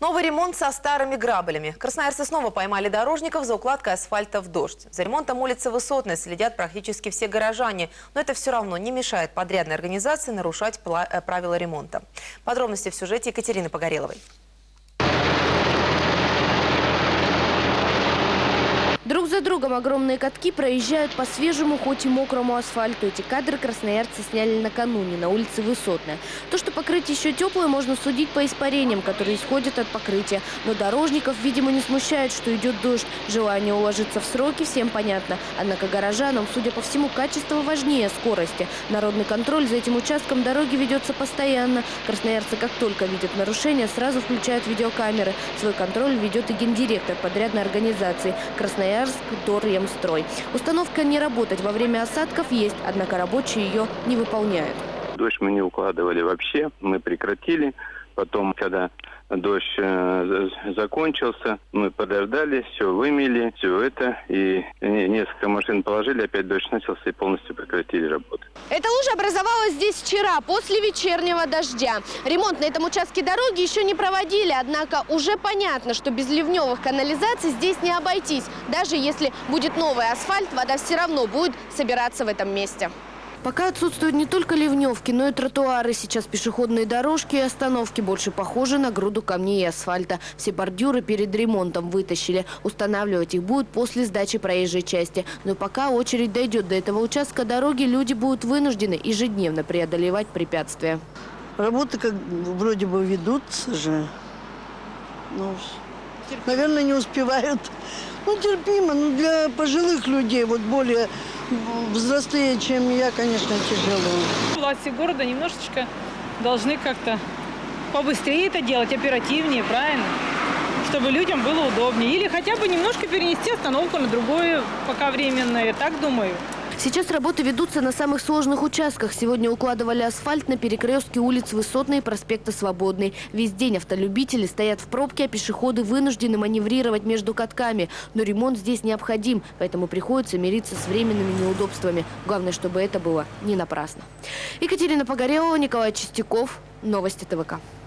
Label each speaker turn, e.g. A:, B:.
A: Новый ремонт со старыми граблями. Красноярцы снова поймали дорожников за укладкой асфальта в дождь. За ремонтом улицы Высотной следят практически все горожане. Но это все равно не мешает подрядной организации нарушать правила ремонта. Подробности в сюжете Екатерины Погореловой.
B: Друг за другом огромные катки проезжают по свежему, хоть и мокрому асфальту. Эти кадры красноярцы сняли накануне на улице Высотная. То, что покрытие еще теплое, можно судить по испарениям, которые исходят от покрытия. Но дорожников, видимо, не смущает, что идет дождь. Желание уложиться в сроки всем понятно. Однако горожанам, судя по всему, качество важнее скорости. Народный контроль за этим участком дороги ведется постоянно. Красноярцы, как только видят нарушения, сразу включают видеокамеры. Свой контроль ведет и гендиректор подрядной организации Красноярск Дорремстрой. Установка не работать во время осадков есть, однако рабочие ее не выполняют.
C: Дождь мы не укладывали вообще, мы прекратили. Потом, когда дождь закончился, мы подождали, все вымели, все это. И несколько машин положили, опять дождь начался и полностью прекратили работу.
B: Эта лужа образовалась здесь вчера, после вечернего дождя. Ремонт на этом участке дороги еще не проводили, однако уже понятно, что без ливневых канализаций здесь не обойтись. Даже если будет новый асфальт, вода все равно будет собираться в этом месте. Пока отсутствуют не только ливневки, но и тротуары. Сейчас пешеходные дорожки и остановки больше похожи на груду камней и асфальта. Все бордюры перед ремонтом вытащили. Устанавливать их будут после сдачи проезжей части. Но пока очередь дойдет до этого участка дороги, люди будут вынуждены ежедневно преодолевать препятствия.
D: Работы как вроде бы ведутся же. Ну, наверное, не успевают. Ну, терпимо. Но для пожилых людей, вот более взрослее, чем я, конечно, тяжело.
E: Власти города немножечко должны как-то побыстрее это делать, оперативнее, правильно? Чтобы людям было удобнее. Или хотя бы немножко перенести остановку на другое, пока временное, я так думаю.
B: Сейчас работы ведутся на самых сложных участках. Сегодня укладывали асфальт на перекрестке улиц Высотной и проспекта Свободный. Весь день автолюбители стоят в пробке, а пешеходы вынуждены маневрировать между катками. Но ремонт здесь необходим, поэтому приходится мириться с временными неудобствами. Главное, чтобы это было не напрасно. Екатерина Погорелова, Николай Чистяков. Новости ТВК.